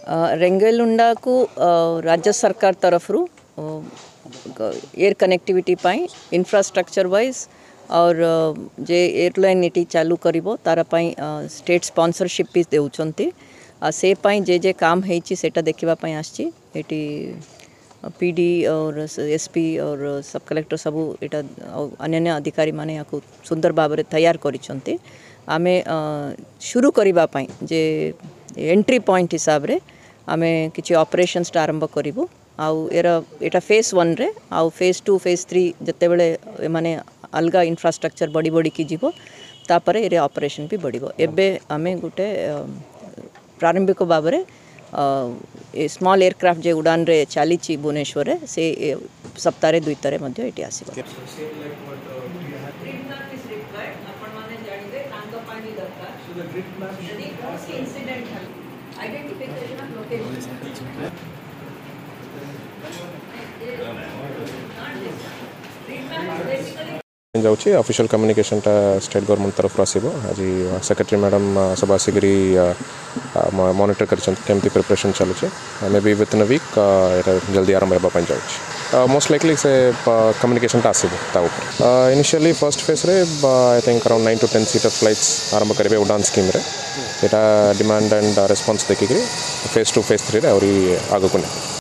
रेंगलुंडा को राज्य सरकार तरफ एयर कनेक्टिविटी पाई इंफ्रास्ट्रक्चर वाइज और जे एयरलाइन नीति चालू करिवो तारा पाई स्टेट स्पॉन्सरशिप भी देउछंती से पाई जे काम हेची सेटा देखिबा पाई आछि एटी पीडी और एसपी और सब कलेक्टर सबू एटा अन्य अधिकारी माने याको सुंदर भाबरे तैयार करिसंती आमे शुरू करिबा पाई जे एंट्री पॉइंट हिसाब रे आमे किछि ऑपरेशंस टा आरंभ करिवो आउ एटा फेज 1 रे आउ फेज 2 फेज 3 जते बेले माने अलगा इंफ्रास्ट्रक्चर बड़ी बड़ी की जीवो तापरे एरे ऑपरेशन भी बढ़िबो एबे आमे गुटे प्रारंभिक भाबरे स्मॉल एयरक्राफ्ट जे उड़ान रे चलीची भुवनेश्वर रे से सप्ताह 2 तारे मध्य एटी आसीबो जाऊँगी ऑफिशियल कम्युनिकेशन टा स्टेट गवर्नमेंट तरफ आसो आज सेक्रेटरी मैडम सब आसिकी मॉनिटर करमती प्रिपरेशन चलुचे maybe within a week जल्दी आरंभ होगा जाऊँगी मोस्ट लाइकली से कम्युनिकेशन टा आसो इनिशियली फर्स्ट फेज रे I think around 9 to 10 seater flights आरंभ करेंगे उड़ान स्कीम रे एटा डिमांड एंड रेस्पॉन्स देखिक फेज 2 फेज 3 रे और आगक नहीं।